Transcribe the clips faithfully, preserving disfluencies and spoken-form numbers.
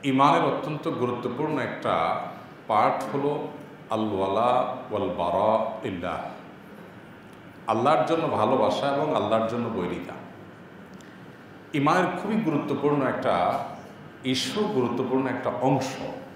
ইমানের অত্যন্ত গুরুত্বপূর্ণ একটা পার্ট হলো আল ওয়ালা ওয়াল বারা লিল্লাহ, আল্লাহর জন্য ভালোবাসা এবং আল্লাহর জন্য বৈরিতা। ইমানের খুবই গুরুত্বপূর্ণ একটা ইস্যু, গুরুত্বপূর্ণ একটা অংশ।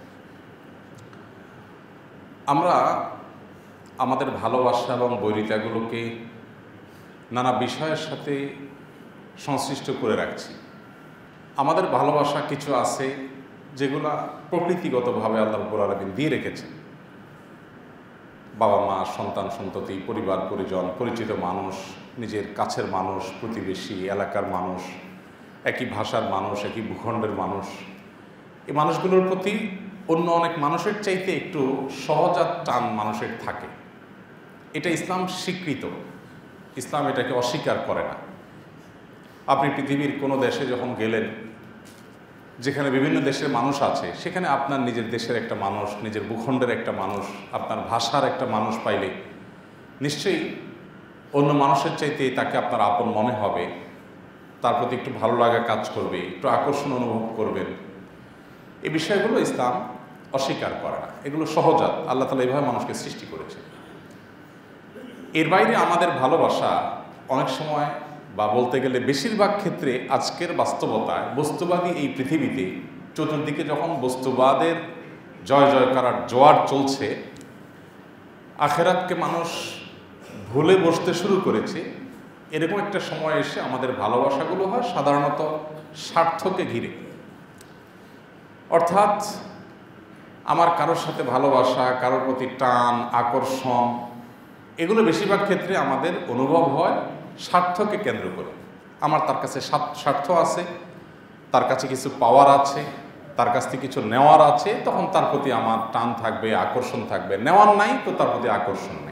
আমরা আমাদের ভালোবাসা এবং বৈরিতাগুলোকে নানা বিষয়ের সাথে সংশ্লিষ্ট করে রাখছি। আমাদের ভালোবাসা কিছু আছে যেগুলা প্রকৃতিগতভাবে আল্লাহ রাব্বুল আলামিন দিয়ে রেখেছেন। বাবা মা, সন্তান সন্ততি, পরিবার পরিজন, পরিচিত মানুষ, নিজের কাছের মানুষ, প্রতিবেশী, এলাকার মানুষ, একই ভাষার মানুষ, একই ভূখণ্ডের মানুষ, এই মানুষগুলোর প্রতি অন্য অনেক মানুষের চাইতে একটু সহজাত টান মানুষের থাকে। এটা ইসলাম স্বীকৃত, ইসলাম এটাকে অস্বীকার করে না। আপনি পৃথিবীর কোনো দেশে যখন গেলেন, যেখানে বিভিন্ন দেশের মানুষ আছে, সেখানে আপনার নিজের দেশের একটা মানুষ, নিজের ভূখণ্ডের একটা মানুষ, আপনার ভাষার একটা মানুষ পাইলে নিশ্চয়ই অন্য মানুষের চাইতে তাকে আপনার আপন মনে হবে, তার প্রতি একটু ভালো লাগা কাজ করবে, একটু আকর্ষণ অনুভব করবেন। এই বিষয়গুলো ইসলাম অস্বীকার করে না, এগুলো সহজাত। আল্লাহ তাআলা এইভাবে মানুষকে সৃষ্টি করেছে। এর বাইরে আমাদের ভালোবাসা অনেক সময়, বা বলতে গেলে বেশিরভাগ ক্ষেত্রে আজকের বাস্তবতায়, বস্তুবাদী এই পৃথিবীতে চতুর্দিকে যখন বস্তুবাদের জয় জয়কার জোয়ার চলছে, আখেরাতকে মানুষ ভুলে বসতে শুরু করেছে, এরকম একটা সময় এসে আমাদের ভালোবাসাগুলো হয় সাধারণত স্বার্থকে ঘিরে। অর্থাৎ আমার কারোর সাথে ভালোবাসা, কারোর প্রতি টান, আকর্ষণ, এগুলো বেশিরভাগ ক্ষেত্রে আমাদের অনুভব হয় স্বার্থকে কেন্দ্র করে। আমার তার কাছে স্বার্থ আছে, তার কাছে কিছু পাওয়ার আছে, তার কাছ থেকে কিছু নেওয়ার আছে, তখন তার প্রতি আমার টান থাকবে, আকর্ষণ থাকবে। নেওয়ার নাই তো তার প্রতি আকর্ষণ নেই।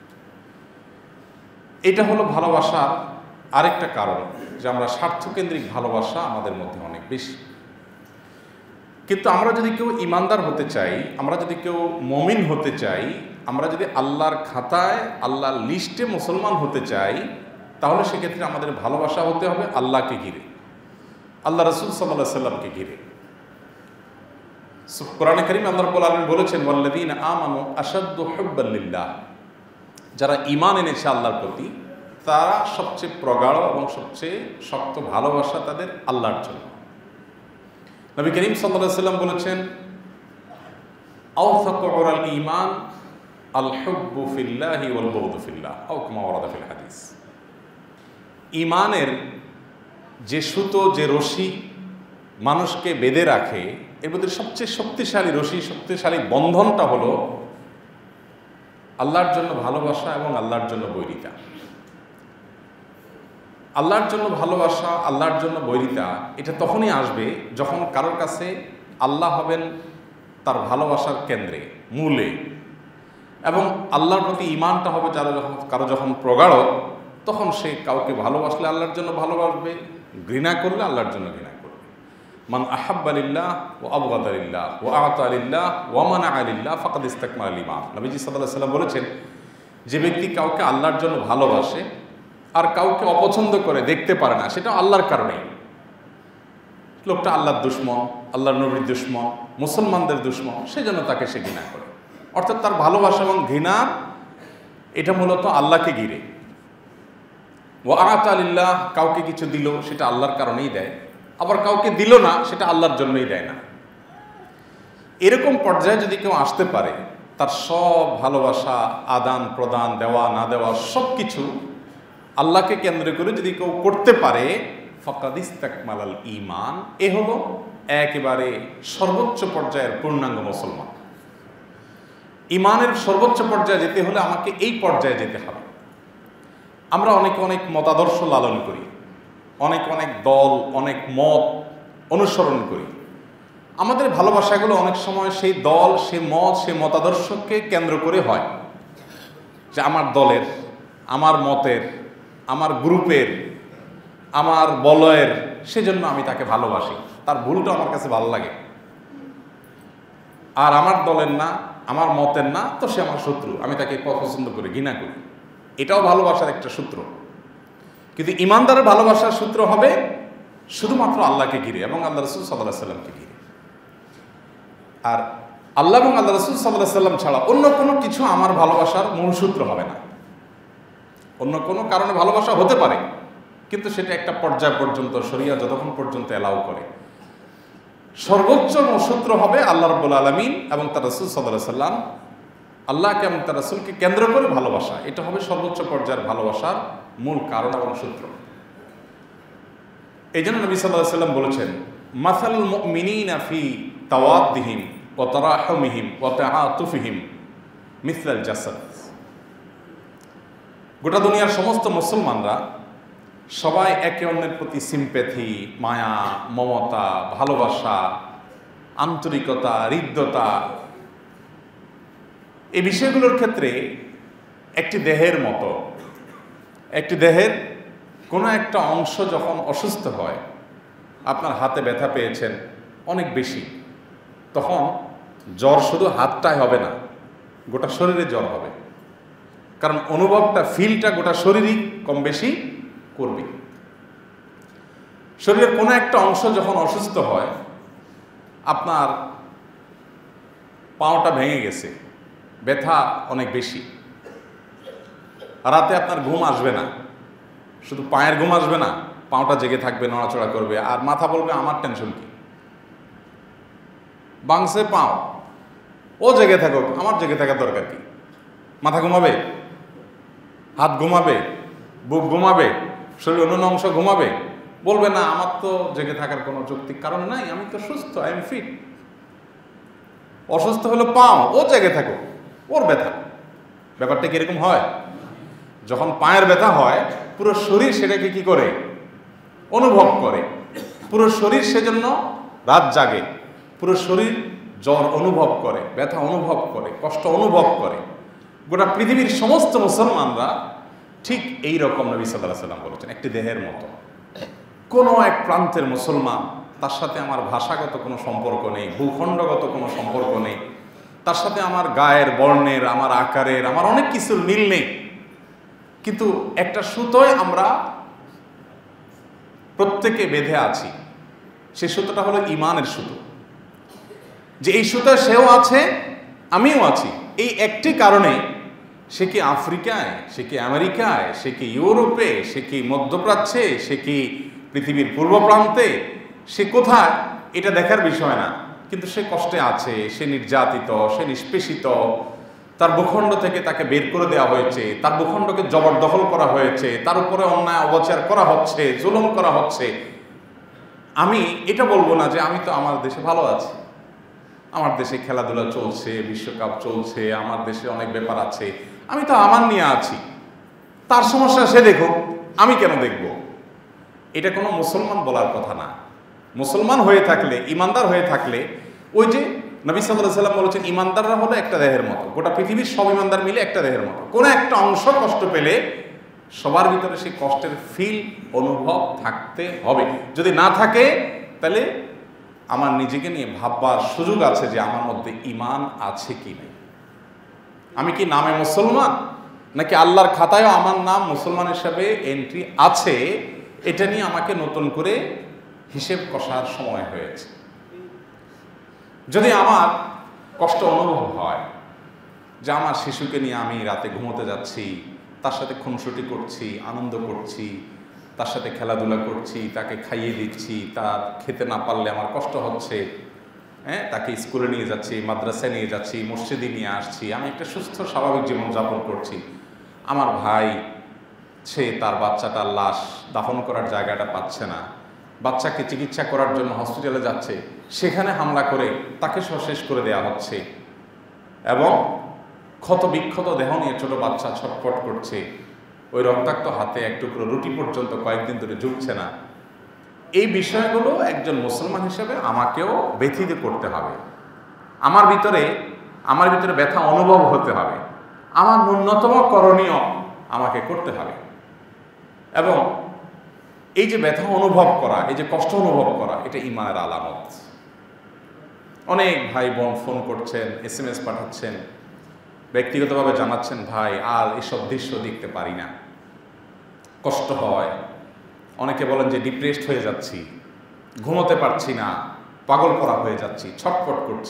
এটা হলো ভালোবাসার আরেকটা কারণ, যে আমরা স্বার্থকেন্দ্রিক ভালোবাসা আমাদের মধ্যে অনেক বেশি। কিন্তু আমরা যদি কেউ ইমানদার হতে চাই, আমরা যদি কেউ মুমিন হতে চাই, আমরা যদি আল্লাহর খাতায়, আল্লাহর লিস্টে মুসলমান হতে চাই, তাহলে সেক্ষেত্রে আমাদের ভালোবাসা হতে হবে আল্লাহকে ঘিরে, আল্লাহ রাসূল সাল্লাল্লাহু আলাইহি সাল্লামকে ঘিরে। কোরআনে কারীমে আল্লাহ রাব্বুল আলামিন বলেছেন, ওয়াল্লাযীনা আমানু আশাদ্দু হুব্বান লিল্লাহ, যারা ঈমান এনেছে আল্লাহর প্রতি, তারা সবচেয়ে প্রগাঢ় এবং সবচেয়ে শক্ত ভালোবাসা তাদের আল্লাহর জন্য। নবী করিম সাল্লাল্লাহু আলাইহি সাল্লাম বলেছেন, আওসাকু উরাল ঈমান আল হুব্বু ফিল্লাহি ওয়াল বুগদু ফিল্লাহ, আও কামা ওয়ারাদা ফিল হাদিস। ঈমানের যে সুতো, যে রশি মানুষকে বেঁধে রাখে, এর মধ্যে সবচেয়ে শক্তিশালী রশি, শক্তিশালী বন্ধনটা হলো আল্লাহর জন্য ভালোবাসা এবং আল্লাহর জন্য বৈরিতা। আল্লাহর জন্য ভালোবাসা, আল্লাহর জন্য বৈরিতা, এটা তখনই আসবে যখন কারোর কাছে আল্লাহ হবেন তার ভালোবাসার কেন্দ্রে, মূলে, এবং আল্লাহর প্রতি ঈমানটা হবে যারা যখন কারো যখন প্রগাঢ়, তখন সে কাউকে ভালোবাসলে আল্লাহর জন্য ভালোবাসবে, ঘৃণা করলে আল্লাহর জন্য ঘৃণা করবে। মান আহাব্বা লিল্লাহ ওয়া আবগাদা লিল্লাহ ওয়া আ'তা লিল্লাহ ওয়া মানা'a লিল্লাহ ফাকাদ ইসতাকমালাল ঈমান। নবীজি সাল্লাল্লাহু আলাইহি সাল্লাম বলেছেন, যে ব্যক্তি কাউকে আল্লাহর জন্য ভালোবাসে আর কাউকে অপছন্দ করে, দেখতে পারে না, সেটা আল্লাহর কারণে। লোকটা আল্লাহর দুশমন, আল্লাহর নবীর দুশমন, মুসলমানদের দুশমন, সেজন্য তাকে সে ঘৃণা করে। অর্থাৎ তার ভালোবাসা এবং ঘৃণা এটা মূলত আল্লাহকে ঘিরে। ওয়া আ'তা লিল্লাহ, কাউকে কিছু দিল সেটা আল্লাহর কারণেই দেয়, আবার কাউকে দিল না সেটা আল্লাহর জন্যই দেয় না। এরকম পর্যায়ে যদি কেউ আসতে পারে, তার সব ভালোবাসা, আদান প্রদান, দেওয়া না দেওয়া সব কিছু আল্লাহকে কেন্দ্র করে যদি কেউ করতে পারে, ফাকাদ ইসতাকমালাল ঈমান, এ হলো একেবারে সর্বোচ্চ পর্যায়ের পূর্ণাঙ্গ মুসলমান। ঈমানের সর্বোচ্চ পর্যায়ে যেতে হলে আমাকে এই পর্যায়ে যেতে হবে। আমরা অনেক অনেক মতাদর্শ লালন করি, অনেক অনেক দল, অনেক মত অনুসরণ করি। আমাদের ভালোবাসাগুলো অনেক সময় সেই দল, সে মত, সে মতাদর্শকে কেন্দ্র করে হয়, যে আমার দলের, আমার মতের, আমার গ্রুপের, আমার বলয়ের, সেজন্য আমি তাকে ভালোবাসি, তার ভুলটা আমার কাছে ভালো লাগে। আর আমার দলের না, আমার মতের না, তো সে আমার শত্রু, আমি তাকে পছন্দ করি, ঘৃণা করি। এটাও ভালোবাসার একটা সূত্র। কিন্তু ঈমানদারের ভালোবাসার সূত্র হবে শুধুমাত্র আল্লাহকে ঘিরে এবং আল্লাহ রাসূল সাল্লাল্লাহু আলাইহি সাল্লামকে ঘিরে। আর আল্লাহ এবং আল্লাহ রাসূল সাল্লাল্লাহু আলাইহি সাল্লাম ছাড়া অন্য কোনো কিছু আমার ভালোবাসার মূলসূত্র হবে না। অন্য কোনো কারণে ভালোবাসা হতে পারে, কিন্তু সেটা একটা পর্যায় পর্যন্ত, শরিয়া যতক্ষণ পর্যন্ত এলাও করে। সর্বোচ্চ মূলসূত্র হবে আল্লাহ রাব্বুল আলামিন এবং তার রাসূল সাল্লাল্লাহু আলাইহি সাল্লাম, আল্লাহকে এবং তার রাসূলকে কেন্দ্র করে ভালোবাসা। এটা হবে সর্বোচ্চ পর্যায়ের ভালোবাসার মূল কারণ এবং সূত্র। এই জন্য নবী সাল্লাল্লাহু আলাইহি সাল্লাম বলেছেন, মাসালুল মুমিনিনা ফি তাওয়াদ্দিহিম ওয়া তারাহুমিহিম ওয়া তাআতুফিহিম মিসলাল জাসাদ। গোটা দুনিয়ার সমস্ত মুসলমানরা সবাই একে অন্যের প্রতি সিম্প্যাথি, মায়া, মমতা, ভালোবাসা, আন্তরিকতা, হৃদ্যতা, এই বিষয়গুলোর ক্ষেত্রে একটি দেহের মতো। একটি দেহের কোনো একটা অংশ যখন অসুস্থ হয়, আপনার হাতে ব্যথা পেয়েছেন অনেক বেশি, তখন জ্বর শুধু হাতটায় হবে না, গোটা শরীরে জ্বর হবে। কারণ অনুভবটা, ফিলটা গোটা শরীরই কম বেশি করবে। শরীরের কোনো একটা অংশ যখন অসুস্থ হয়, আপনার পাওটা ভেঙে গেছে, ব্যথা অনেক বেশি, রাতে আপনার ঘুম আসবে না, শুধু পায়ের ঘুম আসবে না, পাওটা জেগে থাকবে, নড়াচড়া করবে, আর মাথা বলবে আমার টেনশন কি, বাংসে পাও, ও জেগে থাকুক, আমার জেগে থাকার দরকার কি। মাথা ঘুমাবে, হাত ঘুমাবে, বুক ঘুমাবে, শরীর অন্য অংশ ঘুমাবে, বলবে না আমার তো জেগে থাকার কোনো যৌক্তিক কারণ নাই, আমি তো সুস্থ, আই এম ফিট। অসুস্থ হলো পাও, ও জেগে থাকুক, ওর ব্যথা। ব্যাপারটা কিরকম হয়? যখন পায়ের ব্যথা হয়, পুরো শরীর সেটাকে কি করে অনুভব করে, পুরো শরীর সেজন্য রাত জাগে, পুরো শরীর জ্বর অনুভব করে, ব্যথা অনুভব করে, কষ্ট অনুভব করে। গোটা পৃথিবীর সমস্ত মুসলমানরা ঠিক এই রকম নবী সাল্লাল্লাহু আলাইহি সাল্লাম বলেছেন, একটি দেহের মতো। কোনো এক প্রান্তের মুসলমান, তার সাথে আমার ভাষাগত কোনো সম্পর্ক নেই, ভূখণ্ডগত কোনো সম্পর্ক নেই, তার সাথে আমার গায়ের বর্ণের, আমার আকারের, আমার অনেক কিছুর মিল নেই, কিন্তু একটা সুতোয় আমরা প্রত্যেকে বেঁধে আছি। সেই সুতোটা হলো ইমানের সুতো, যে এই সুতোয় সেও আছে, আমিও আছি। এই একটি কারণে, সে কি আফ্রিকায়, সে কি আমেরিকায়, সে কি ইউরোপে, সে কি মধ্যপ্রাচ্যে, সে কি পৃথিবীর পূর্ব প্রান্তে, সে কোথায়, এটা দেখার বিষয় না, কিন্তু সে কষ্টে আছে, সে নির্যাতিত, সে নিষ্পেষিত, তার ভূখণ্ড থেকে তাকে বের করে দেওয়া হয়েছে, তার ভূখণ্ডকে জবরদখল করা হয়েছে, তার উপরে অন্যায় অবচার করা হচ্ছে, জুলুম করা হচ্ছে। আমি এটা বলবো না যে আমি তো আমার দেশে ভালো আছি, আমার দেশে খেলাধুলা চলছে, বিশ্বকাপ চলছে, আমার দেশে অনেক ব্যাপার আছে, আমি তো আমার নিয়ে আছি, তার সমস্যা সে দেখুক, আমি কেন দেখব। এটা কোনো মুসলমান বলার কথা না। মুসলমান হয়ে থাকলে, ইমানদার হয়ে থাকলে, ওই যে নবী সাল্লাল্লাহু আলাইহি সাল্লাম বলেছেন, ইমানদাররা হলো একটা দেহের মতো, গোটা পৃথিবীর সব ইমানদার মিলে একটা দেহের মতো। কোনো একটা অংশ কষ্ট পেলে সবার ভিতরে সেই কষ্টের ফিল, অনুভব থাকতে হবে। যদি না থাকে, তাহলে আমার নিজেকে নিয়ে ভাববার সুযোগ আছে যে আমার মধ্যে ঈমান আছে কি নেই। আমি কি নামে মুসলমান, নাকি আল্লাহর খাতায়ও আমার নাম মুসলমান হিসাবে এন্ট্রি আছে, এটা নিয়ে আমাকে নতুন করে হিসেব কষার সময় হয়েছে। যদি আমার কষ্ট অনুভব হয় যে আমার শিশুকে নিয়ে আমি রাতে ঘুমোতে যাচ্ছি, তার সাথে খুনসুটি করছি, আনন্দ করছি, তার সাথে খেলাধুলা করছি, তাকে খাইয়ে দিচ্ছি, তার খেতে না পারলে আমার কষ্ট হচ্ছে, হ্যাঁ, তাকে স্কুলে নিয়ে যাচ্ছি, মাদ্রাসায় নিয়ে যাচ্ছি, মসজিদে নিয়ে আসছি, আমি একটা সুস্থ স্বাভাবিক জীবনযাপন করছি। আমার ভাই, সে তার বাচ্চাটার লাশ দাফন করার জায়গাটা পাচ্ছে না, বাচ্চাকে চিকিৎসা করার জন্য হসপিটালে যাচ্ছে, সেখানে হামলা করে তাকে সহ শেষ করে দেওয়া হচ্ছে, এবং ক্ষত বিক্ষত দেহ নিয়ে ছোট বাচ্চা ছটফট করছে, ওই রক্তাক্ত হাতে এক টুকরো রুটি পর্যন্ত কয়েকদিন ধরে জুটছে না। এই বিষয়গুলো একজন মুসলমান হিসেবে আমাকেও ব্যথিত করতে হবে, আমার ভিতরে আমার ভিতরে ব্যথা অনুভব হতে হবে, আমার ন্যূনতম করণীয় আমাকে করতে হবে। এবং এই যে ব্যথা অনুভব করা, এই যে কষ্ট অনুভব করা, এটা ঈমানের আলামত। অনেক ভাই বোন ফোন করছেন, এস এম এস পাঠাচ্ছেন, ব্যক্তিগতভাবে জানাচ্ছেন, ভাই আর এসব দৃশ্য দেখতে পারি না, কষ্ট হয়। অনেকে বলেন যে ডিপ্রেসড হয়ে যাচ্ছি, ঘুমোতে পারছি না, পাগল করা হয়ে যাচ্ছি, ছটফট করছি।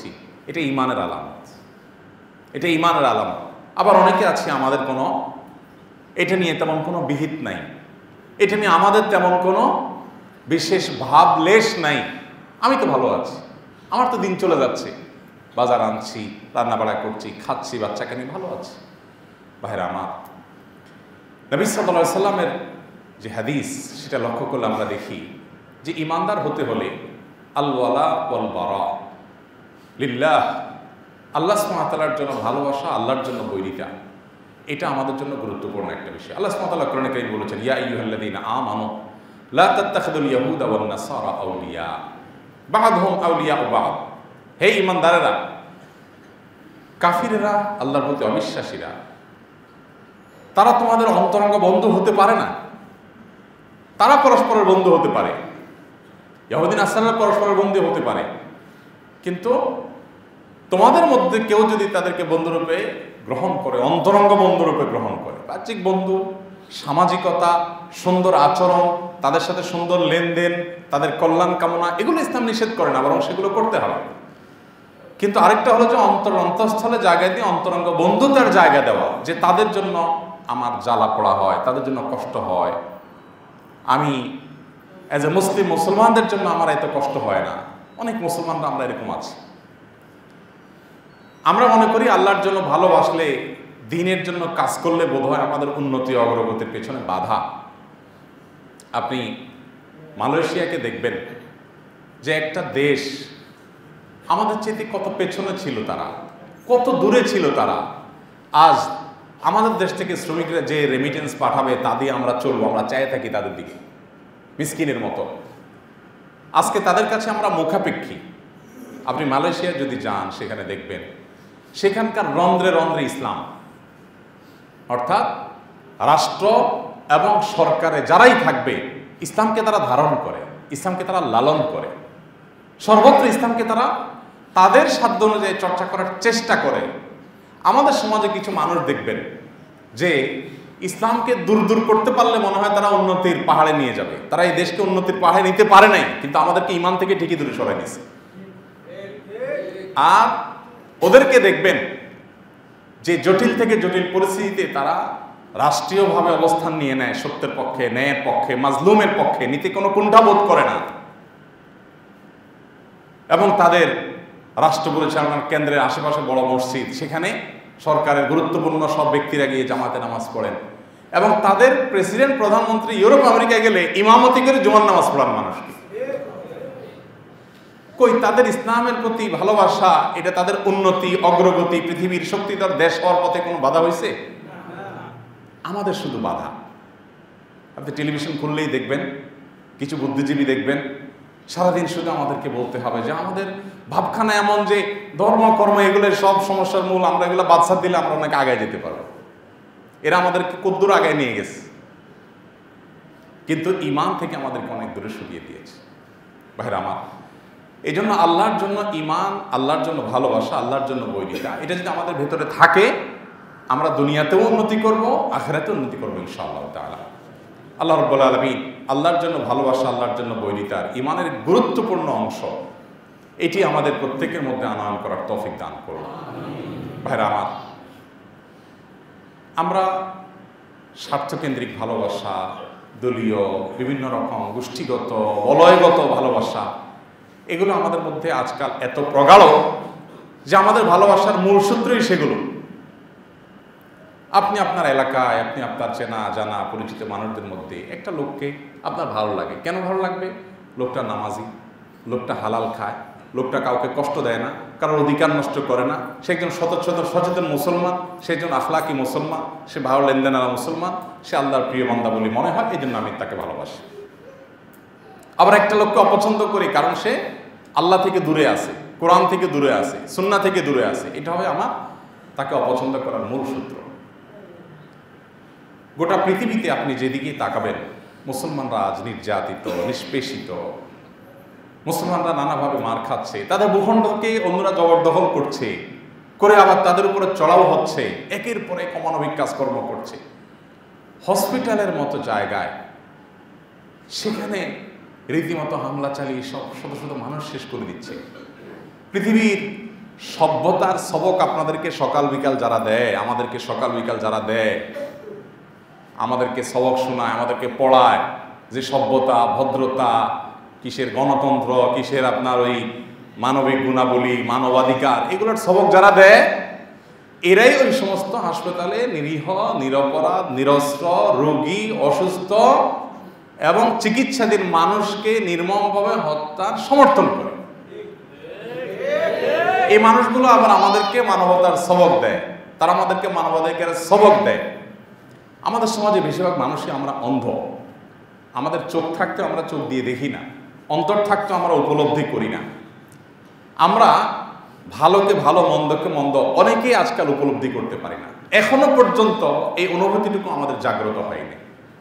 এটা ঈমানের আলামত, এটা ঈমানের আলামত। আবার অনেকে আছে আমাদের কোনো এটা নিয়ে তেমন কোনো বিহিত নাই, এটা নিয়ে আমাদের তেমন কোনো বিশেষ ভাবলেশ নাই, আমি তো ভালো আছি, আমার তো দিন চলে যাচ্ছে, বাজার আনছি, রান্নাবাড়া করছি, খাচ্ছি, বাচ্চাকে নিয়ে ভালো আছি। ভাইরা আমার, নবী সাল্লাল্লাহু আলাইহি সাল্লামের যে হাদিস সেটা লক্ষ্য করলে আমরা দেখি যে ইমানদার হতে হলে আল ওয়ালা ওয়াল বারা লিল্লাহ, আল্লাহ সুবহানাহু ওয়া তাআলার জন্য ভালোবাসা, আল্লাহর জন্য বৈরিতা, এটা আমাদের জন্য গুরুত্বপূর্ণ একটা বিষয়। আল্লাহ সুবহানাহু ওয়া তাআলা কোরআনে কারীমে বলেছেন, ইয়া আইয়ুহাল্লাযীনা আমানু লা তাত্তাখিযুল ইয়াহুদা ওয়ান নাসারা আউলিয়া বা'দুহুম আউলিয়াউ বা'দ। হে ঈমানদারেরা, কাফিরেরা, আল্লাহর প্রতি অবিশ্বাসীরা, তারা তোমাদের অন্তরঙ্গ বন্ধু হতে পারে না। তারা পরস্পরের বন্ধু হতে পারে, ইহুদি নাসারারা পরস্পরের বন্ধু হতে পারে, কিন্তু তোমাদের মধ্যে কেউ যদি তাদেরকে বন্ধুরূপে গ্রহণ করে, অন্তরঙ্গ বন্ধুরূপে গ্রহণ করে, বাহ্যিক বন্ধু, সামাজিকতা, সুন্দর আচরণ, তাদের সাথে সুন্দর লেনদেন, তাদের কল্যাণ কামনা, এগুলো ইসলাম নিষেধ করে না, বরং সেগুলো করতে হবে। কিন্তু আরেকটা হলো যে অন্তর অন্তঃস্থলে জায়গা দিয়ে অন্তরঙ্গ বন্ধুতার জায়গা দেওয়া, যে তাদের জন্য আমার জ্বালা পড়া হয়, তাদের জন্য কষ্ট হয়, আমি অ্যাজ এ মুসলিম মুসলমানদের জন্য আমার এত কষ্ট হয় না। অনেক মুসলমানরা আমরা এরকম আছি, আমরা মনে করি আল্লাহর জন্য ভালোবাসলে, দ্বীনের জন্য কাজ করলে বোধহয় আমাদের উন্নতি অগ্রগতির পেছনে বাধা। আপনি মালয়েশিয়াকে দেখবেন যে একটা দেশ আমাদের চেয়ে কত পেছনে ছিল, তারা কত দূরে ছিল। তারা আজ আমাদের দেশ থেকে শ্রমিকরা যে রেমিটেন্স পাঠাবে তা দিয়ে আমরা চলবো, আমরা চাই থাকি তাদের দিকে মিসকিনের মতো। আজকে তাদের কাছে আমরা মুখাপেক্ষী। আপনি মালয়েশিয়া যদি যান, সেখানে দেখবেন সেখানকার রন্ধ্রে রন্ধ্রে ইসলাম, অর্থাৎ রাষ্ট্র এবং সরকারে যারাই থাকবে ইসলামকে তারা ধারণ করে, ইসলামকে তারা লালন করে, সর্বত্র ইসলামকে তারা তাদের সাধ্য অনুযায়ী চর্চা করার চেষ্টা করে। আমাদের সমাজে কিছু মানুষ দেখবেন যে ইসলামকে দূর দূর করতে পারলে মনে হয় তারা উন্নতির পাহাড়ে নিয়ে যাবে, তারা এই দেশকে উন্নতির পাহাড়ে নিতে পারে নাই, কিন্তু আমাদেরকে ঈমান থেকে ঠিকই দূরে সরাই দিয়েছে। আর ওদেরকে দেখবেন যে জটিল থেকে জটিল পরিস্থিতিতে তারা রাষ্ট্রীয়ভাবে অবস্থান নিয়ে নেয়, সত্যের পক্ষে, ন্যায়ের পক্ষে, মাজলুমের পক্ষে, নিতে কোনো কুণ্ঠাবোধ করে না। এবং তাদের রাষ্ট্র পরিচালনার কেন্দ্রের আশেপাশে বড় মসজিদ, সেখানে সরকারের গুরুত্বপূর্ণ সব ব্যক্তিরা গিয়ে জামাতে নামাজ পড়েন, এবং তাদের প্রেসিডেন্ট, প্রধানমন্ত্রী ইউরোপ আমেরিকায় গেলে ইমামতি করে জুমার নামাজ পড়ান মানুষকে। কই তাদের ইসলামের প্রতি ভালোবাসা, এটা তাদের উন্নতি অগ্রগতি, পৃথিবীর শক্তিধর দেশ হওয়ার পথে কোনো বাধা হয়েছে? আমাদের শুধু বাধা। আপনি টেলিভিশন খুললেই দেখবেন, কিছু বুদ্ধিজীবী দেখবেন সারাদিন শুধু আমাদেরকে বলতে হবে যে আমাদের ভাবখানা এমন যে ধর্ম কর্ম এগুলোর সব সমস্যার মূল, আমরা এগুলো বাদশা দিলে আমরা অনেক আগায় যেতে পারবো। এরা আমাদেরকে কদ্দূর আগায় নিয়ে গেছে, কিন্তু ঈমান থেকে আমাদেরকে অনেক দূরে সরিয়ে দিয়েছে। ভাইরা আমার, এই জন্য আল্লাহর জন্য ঈমান, আল্লাহর জন্য ভালোবাসা, আল্লাহর জন্য বৈরিতা, এটা যদি আমাদের ভেতরে থাকে, আমরা দুনিয়াতেও উন্নতি করব, আখিরাতেও উন্নতি করবো ইনশাআল্লাহ তাআলা। আল্লাহ রাব্বুল আলামিন আল্লাহর জন্য ভালোবাসা, আল্লাহর জন্য বৈরিতার ঈমানের গুরুত্বপূর্ণ অংশ, এটি আমাদের প্রত্যেকের মধ্যে আনয়ন করার তৌফিক দান করুন। ভাইরা আমার, আমরা স্বার্থকেন্দ্রিক ভালোবাসা, দলীয়, বিভিন্ন রকম গোষ্ঠীগত, বলয়গত ভালোবাসা, এগুলো আমাদের মধ্যে আজকাল এত প্রগাঢ় যে আমাদের ভালোবাসার মূল সূত্রই সেগুলো। আপনি আপনার এলাকায়, আপনি আপনার চেনা জানা পরিচিত মানুষদের মধ্যে একটা লোককে আপনার ভালো লাগে। কেন ভালো লাগবে? লোকটা নামাজি, লোকটা হালাল খায়, লোকটা কাউকে কষ্ট দেয় না, কারোর অধিকার নষ্ট করে না, সে একজন সচেতন সচেতন মুসলমান, সে একজন আখলাকি মুসলমান, সে ভালো লেনদেনারা মুসলমান, সে আল্লাহর প্রিয় বান্দা বলে মনে হয়, এই জন্য আমি তাকে ভালোবাসি। আবার একটা লোককে অপছন্দ করি কারণ সে আল্লাহ থেকে দূরে আছে, কোরআন থেকে দূরে আছে, সুন্নাহ থেকে দূরে আছে, এটা হবে আমার তাকে অপছন্দ করার মূল সূত্র। গোটা পৃথিবীতে আপনি যেদিকেই তাকাবেন, মুসলমানরা আজ নির্যাতিত, নিষ্পেষিত, মুসলমানরা নানাভাবে মার খাচ্ছে, তাদের ভূখণ্ডকে অন্যরা জবরদখল করছে, করে আবার তাদের উপরে চড়াও হচ্ছে, একের পর এক অমানবিক কাজকর্ম করছে। হসপিটালের মতো জায়গায় সেখানে রীতিমতো হামলা চালিয়ে সব শত শত মানুষ শেষ করে দিচ্ছে। পৃথিবীর সভ্যতার সবক আপনাদেরকে সকাল বিকাল যারা দেয়, আমাদেরকে সকাল বিকাল যারা দেয়, আমাদেরকে সবক শোনায়, আমাদেরকে পড়ায়, যে সভ্যতা, ভদ্রতা, কিসের গণতন্ত্র, কিসের আপনার ওই মানবিক গুণাবলী, মানবাধিকার, এগুলোর সবক যারা দেয়, এরাই ওই সমস্ত হাসপাতালে নিরীহ, নিরপরাধ, নিরস্ত্র, রোগী, অসুস্থ এবং চিকিৎসাধীন মানুষকে নির্মমভাবে হত্যার সমর্থন করে। এই মানুষগুলো আবার আমাদেরকে মানবতার সবক দেয়, তারা আমাদেরকে মানবাধিকারের সবক দেয়। আমাদের সমাজে বেশিরভাগ মানুষই আমরা অন্ধ। আমাদের চোখ থাকতেও আমরা চোখ দিয়ে দেখি না, অন্তর থাকতেও আমরা উপলব্ধি করি না। আমরা ভালোকে ভালো, মন্দকে মন্দ অনেকেই আজকাল উপলব্ধি করতে পারি না। এখনো পর্যন্ত এই অনুভূতিটুকু আমাদের জাগ্রত হয়নি।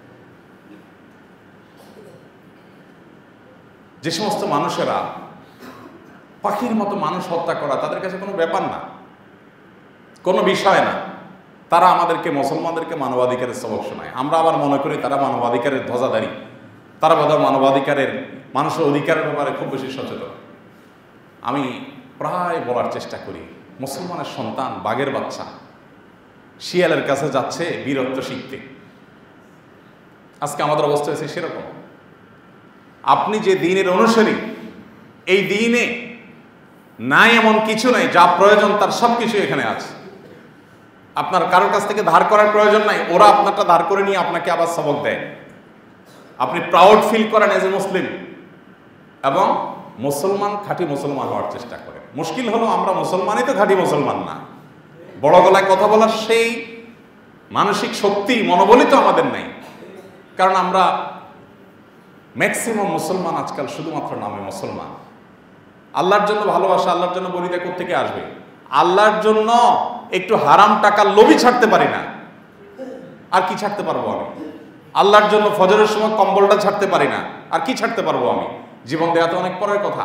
যে সমস্ত মানুষেরা পাখির মতো মানুষ হত্যা করা তাদের কাছে কোনো ব্যাপার না, কোনো বিষয় না, তারা আমাদেরকে, মুসলমানদেরকে মানবাধিকারের সবক শোনায়। আমরা আবার মনে করি তারা মানবাধিকারের ধ্বজাধারী, তারা বোধহয় মানবাধিকারের, মানুষের অধিকারের ব্যাপারে খুব বেশি সচেতন। আমি প্রায় বলার চেষ্টা করি, মুসলমানের সন্তান, বাঘের বাচ্চা, শিয়ালের কাছে যাচ্ছে বীরত্ব শিখতে। আজকে আমাদের অবস্থা হয়েছে সেরকম। আপনি যে দ্বীনের অনুসারী, এই দ্বীনে নাই এমন কিছু নাই যা প্রয়োজন তার সব কিছু এখানে আছে। আপনার কারোর কাছ থেকে ধার করার প্রয়োজন নাই, ওরা আপনারটা ধার করে নিয়ে আপনাকে আবার সবক দেয়। আপনি প্রাউড ফিল করেন এজ এ মুসলিম, এবং মুসলমান, খাঁটি মুসলমান হওয়ার চেষ্টা করেন। মুশকিল হলো আমরা মুসলমানই তো খাঁটি মুসলমান না। বড় গলায় কথা বলার সেই মানসিক শক্তি, মনোবলই তো আমাদের নাই। কারণ আমরা ম্যাক্সিমাম মুসলমান আজকাল শুধুমাত্র নামে মুসলমান। আল্লাহর জন্য ভালোবাসা, আল্লাহর জন্য বলিতে কোত্থেকে আসবে? আল্লাহর জন্য একটু হারাম টাকার লোভই ছাড়তে পারি না, আর কি ছাড়তে পারবো আমি? আল্লাহর জন্য ফজরের সময় কম্বলটা ছাড়তে পারি না, আর কি ছাড়তে পারবো আমি? জীবন দেওয়া তো অনেক পরের কথা।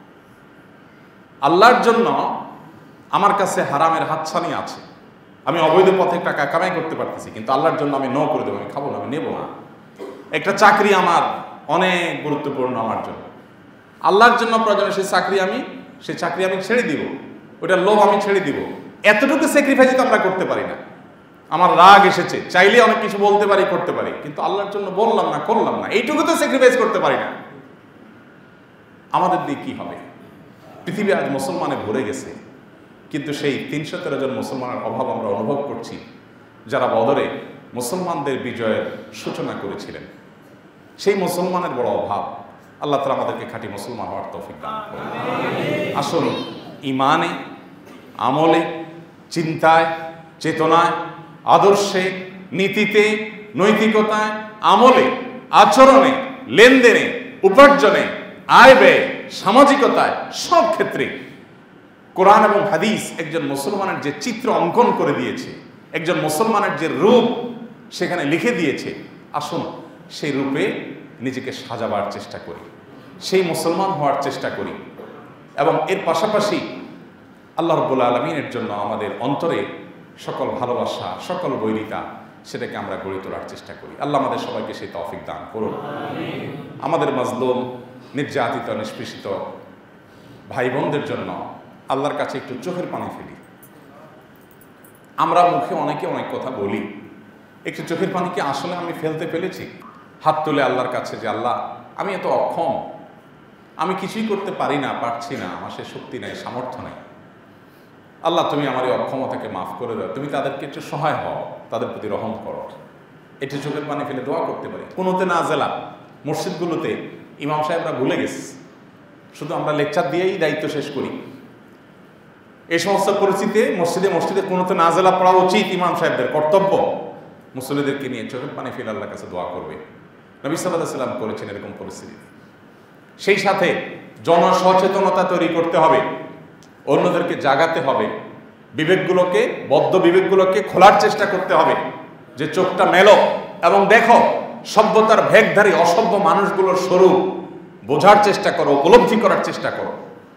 আল্লাহর জন্য আমার কাছে হারামের হাতছানি আছে, আমি অবৈধ পথে টাকা কামাই করতে পারতেছি, কিন্তু আল্লাহর জন্য আমি ন করে দেবো, আমি খাবো না, আমি নেবো না। একটা চাকরি আমার অনেক গুরুত্বপূর্ণ আমার জন্য, আল্লাহর জন্য প্রয়োজনে সেই চাকরি আমি সেই চাকরি আমি ছেড়ে দিব, ওইটার লোভ আমি ছেড়ে দিব। এতটুকু স্যাক্রিফাইস তো আমরা করতে পারি না। আমার রাগ এসেছে, চাইলে অনেক কিছু বলতে পারি, করতে পারি, কিন্তু আল্লাহর জন্য বললাম না, করলাম না, এইটুকু তো স্যাক্রিফাইস করতে পারি না। আমাদের দিয়ে কি হবে? পৃথিবী আজ মুসলমানে ভরে গেছে, কিন্তু সেই তিনশো তেরো জন মুসলমানের অভাব আমরা অনুভব করছি, যারা বদরে মুসলমানদের বিজয়ের সূচনা করেছিলেন। সেই মুসলমানের বড় অভাব। আল্লাহ তাআলা আমাদেরকে খাঁটি মুসলমান হওয়ার তৌফিক দান করুন। আসুন ঈমানে, আমলে, চিন্তায়, চেতনায়, আদর্শে, নীতিতে, নৈতিকতায়, আমলে, আচরণে, লেনদেনে, উপার্জনে, আয় ব্যয়, সামাজিকতায়, সব ক্ষেত্রে কোরআন এবং হাদিস একজন মুসলমানের যে চিত্র অঙ্কন করে দিয়েছে, একজন মুসলমানের যে রূপ সেখানে লিখে দিয়েছে, আসুন সেই রূপে নিজেকে সাজাবার চেষ্টা করি, সেই মুসলমান হওয়ার চেষ্টা করি, এবং এর পাশাপাশি আল্লাহ রাব্বুল আলামিনের জন্য আমাদের অন্তরে সকল ভালোবাসা, সকল বৈরিতা, সেটাকে আমরা গড়ে তোলার চেষ্টা করি। আল্লাহ আমাদের সবাইকে সেই তৌফিক দান করুন। আমাদের মাজলুম, নির্যাতিত, নিষ্পেষিত ভাই বোনদের জন্য আল্লাহর কাছে একটু চোখের পানি ফেলি। আমরা মুখে অনেকে অনেক কথা বলি, একটু চোখের পানি কি আসলে আমি ফেলতে পেরেছি? হাত তুলে আল্লাহর কাছে যে আল্লাহ, আমি এত অক্ষম, আমি কিছুই করতে পারি না, পারছি না, আমার সে শক্তি নেই, সামর্থ্য নেই। আল্লাহ তুমি আমার এই অক্ষমতাকে মাফ করে দাও, তুমি তাদেরকে একটু সহায় হও, তাদের প্রতি রহম করো। একটু চোখের পানি ফেলে দোয়া করতে পারি। কোনোতে না জেলা মসজিদগুলোতে ইমাম সাহেবরা ভুলে গেছে, শুধু আমরা লেকচার দিয়েই দায়িত্ব শেষ করি। এই সমস্ত পরিস্থিতিতে মসজিদে মসজিদে কোনোতে না জেলা পড়া উচিত, ইমাম সাহেবদের কর্তব্য মুসল্লিদেরকে নিয়ে চোখের পানি ফেলে আল্লাহর কাছে দোয়া করবে। নবী সাল্লাল্লাহু আলাইহি ওয়াসাল্লাম করেছেন এরকম পরিস্থিতিতে। সেই সাথে জনসচেতনতা তৈরি করতে হবে, অন্যদেরকে জাগাতে হবে, বিবেকগুলোকে, বদ্ধ বিবেকগুলোকে খোলার চেষ্টা করতে হবে, যে চোখটা মেলো এবং দেখো সভ্যতার ভেগধারী অসভ্য মানুষগুলোর স্বরূপ বোঝার চেষ্টা করো, উপলব্ধি করার চেষ্টা করো।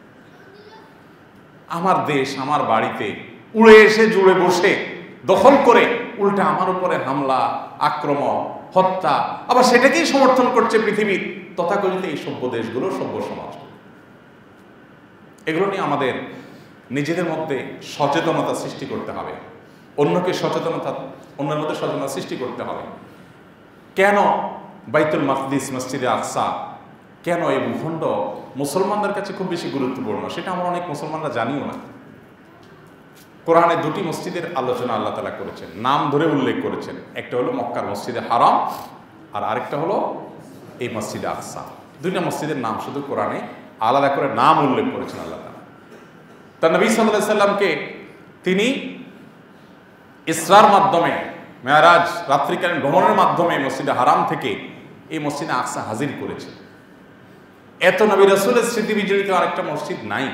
আমার দেশ, আমার বাড়িতে উড়ে এসে জুড়ে বসে দখল করে উল্টা আমার উপরে হামলা, আক্রমণ, হত্যা, আবার সেটাকেই সমর্থন করছে পৃথিবীর তথাকথিত এই সভ্য দেশগুলো, সভ্য সমাজ। এগুলো নিয়ে আমাদের নিজেদের মধ্যে সচেতনতা সৃষ্টি করতে হবে, অন্যকে সচেতনতা অন্যের মধ্যে সচেতনতা সৃষ্টি করতে হবে। কেন বাইতুল মাকদিস, মসজিদে আকসা, কেন এই ভূখণ্ড মুসলমানদের কাছে খুব বেশি গুরুত্বপূর্ণ সেটা আমরা অনেক মুসলমানরা জানিও না। কোরআনে দুটি মসজিদের আলোচনা আল্লাহ তাআলা করেছেন, নাম ধরে উল্লেখ করেছেন। একটা হলো মক্কার মসজিদে হারাম, আর আরেকটা হলো এই মসজিদে আকসা। দুইটা মসজিদের নাম শুধু কোরআনে আলাদা করে নাম উল্লেখ করেছেন আল্লাহ তাআলা। তার নবী সাল্লাল্লাহু আলাইহি সাল্লামকে তিনি ইসরার মাধ্যমে, মেরাজ রাত্রিকালীন ভ্রমণের মাধ্যমে মসজিদে হারাম থেকে এই মসজিদে আকসা হাজির করেছে। এত নবী রাসূলের স্মৃতি বিজড়িত আরেকটা মসজিদ নাই।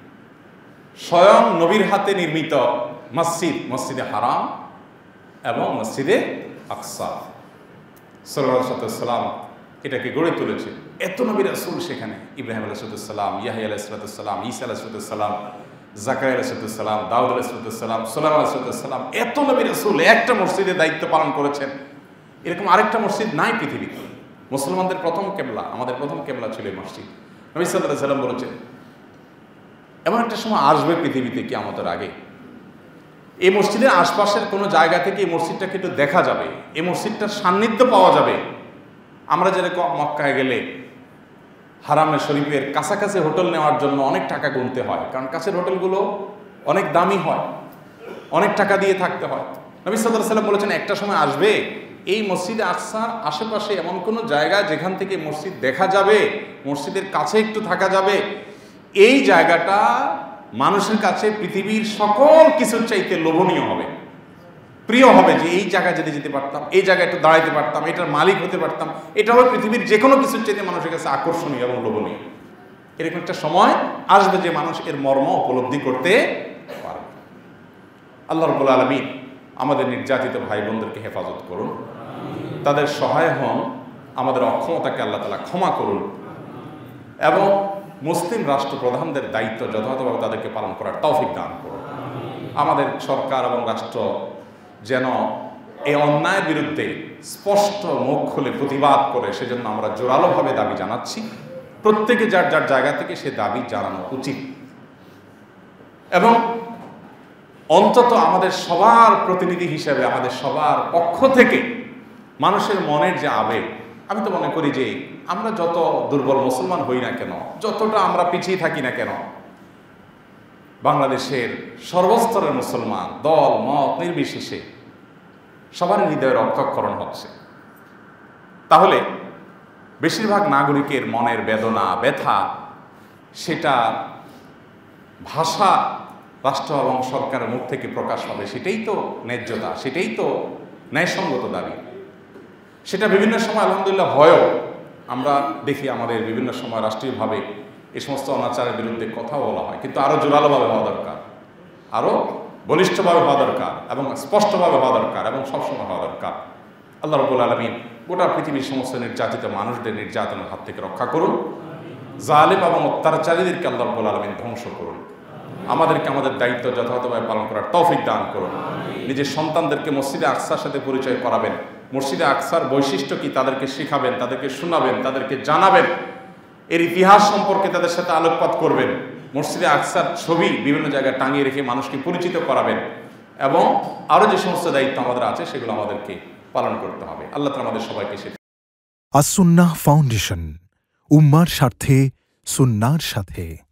স্বয়ং নবীর হাতে নির্মিত মসজিদ, মসজিদে হারাম এবং মসজিদে আকসা সাল্লাল্লাহু আলাইহি ওয়াসাল্লাম এটাকে গড়ে তুলেছে। এত নবী রাসূল সেখানে, ইব্রাহিম আলাইহিস সালাম, ইয়াহইয়া আলাইহিস সালাম, ঈসা আলাইহিস সালাম, জাকারিয়া আলাইহিস সালাম, দাউদ আলাইহিস সালাম, সুলাইমান আলাইহিস সালাম, এত নবী রাসূল একটা মসজিদে দায়িত্ব পালন করেছেন। এরকম আরেকটা মসজিদ নাই পৃথিবীতে। মুসলমানদের প্রথম কেবলা, আমাদের প্রথম কেবলা ছিল এই মসজিদ। নবী সাল্লাল্লাহু আলাইহি সাল্লাম বলেছেন এমন একটা সময় আসবে পৃথিবীতে কিয়ামতের আগে, এই মসজিদের আশপাশের কোনো জায়গা থেকে এই মসজিদটাকে একটু দেখা যাবে, এই মসজিদটার সান্নিধ্য পাওয়া যাবে। আমরা যেরকম মক্কায় গেলে হারামে শরীফের কাছাকাছি হোটেল নেওয়ার জন্য অনেক টাকা গুনতে হয়, কারণ কাছের হোটেলগুলো অনেক দামি হয়, অনেক টাকা দিয়ে থাকতে হয়। নবী সাল্লাল্লাহু আলাইহি সাল্লাম বলেছেন একটা সময় আসবে এই মসজিদে আকসার আশেপাশে এমন কোনো জায়গা যেখান থেকে মসজিদ দেখা যাবে, মসজিদের কাছে একটু থাকা যাবে, এই জায়গাটা মানুষের কাছে পৃথিবীর সকল কিছুর চাইতে লোভনীয় হবে, প্রিয় হবে। যে এই জায়গায় যদি যেতে পারতাম, এই জায়গায় একটু দাঁড়াইতে পারতাম, এটার মালিক হতে পারতাম, এটা হবে পৃথিবীর যে কোনো কিছুর চাইতে মানুষের কাছে আকর্ষণীয় এবং লোভনীয়। এরকম একটা সময় আসবে যে মানুষ এর মর্ম উপলব্ধি করতে পারবে। আল্লাহ রাব্বুল আলামিন আমাদের নির্যাতিত ভাই বোনদেরকে হেফাজত করুন, তাদের সহায় হন, আমাদের অক্ষমতাকে আল্লাহ তাআলা ক্ষমা করুন এবং মুসলিম রাষ্ট্রপ্রধানদের দায়িত্ব যথাযথভাবে তাদেরকে পালন করার তৌফিক দান করুন। আমাদের সরকার এবং রাষ্ট্র যেন এই অন্যায়ের বিরুদ্ধে স্পষ্ট মুখ খুলে প্রতিবাদ করে, সেজন্য আমরা জোরালোভাবে দাবি জানাচ্ছি। প্রত্যেকে যার যার জায়গা থেকে সে দাবি জানানো উচিত এবং অন্তত আমাদের সবার প্রতিনিধি হিসেবে, আমাদের সবার পক্ষ থেকে মানুষের মনের যে আবেগ, আমি তো মনে করি যে আমরা যত দুর্বল মুসলমান হই না কেন, যতটা আমরা পিছিয়ে থাকি না কেন, বাংলাদেশের সর্বস্তরের মুসলমান দল মত নির্বিশেষে সবার হৃদয়ে রক্তক্ষরণ হচ্ছে। তাহলে বেশিরভাগ নাগরিকের মনের বেদনা ব্যথা, সেটা ভাষা রাষ্ট্র এবং সরকারের মুখ থেকে প্রকাশ হবে, সেটাই তো ন্যায্যতা, সেটাই তো ন্যায়সঙ্গত দাবি। সেটা বিভিন্ন সময় আলহামদুলিল্লাহ হয়ও, আমরা দেখি আমাদের বিভিন্ন সময় রাষ্ট্রীয়ভাবে এই সমস্ত অনাচারের বিরুদ্ধে কথা বলা হয়, কিন্তু আরও জোরালোভাবে হওয়া দরকার, আরও বলিষ্ঠভাবে হওয়া দরকার এবং স্পষ্টভাবে হওয়া দরকার এবং সবসময় হওয়া দরকার। আল্লাহ রাব্বুল আলামিন গোটা পৃথিবীর সমস্ত নির্যাতিত মানুষদের নির্যাতনের হাত থেকে রক্ষা করুন, জালিম এবং অত্যাচারীদেরকে আল্লাহ রাব্বুল আলামিন ধ্বংস করুন। আমাদেরকে আমাদের দায়িত্ব যথাযথভাবে পালন করার তৌফিক দান করুন। নিজের সন্তানদেরকে মসজিদে আকসার সাথে পরিচয় করাবেন, মসজিদে আকসার বৈশিষ্ট্য কি তাদেরকে শেখাবেন, তাদেরকে শোনাবেন, তাদেরকে জানাবেন, এর ইতিহাস সম্পর্কে তাদের সাথে আলোকপাত করবেন, মসজিদে আকসার ছবি বিভিন্ন জায়গায় টাঙিয়ে রেখে মানুষকে পরিচিত করাবেন এবং আরও যে সমস্ত দায়িত্ব আমাদের আছে সেগুলো আমাদেরকে পালন করতে হবে। আল্লাহ তাআলা আমাদের সবাইকে শেখান। আস সুন্নাহ ফাউন্ডেশন, উম্মার স্বার্থে সুন্নাহর সাথে।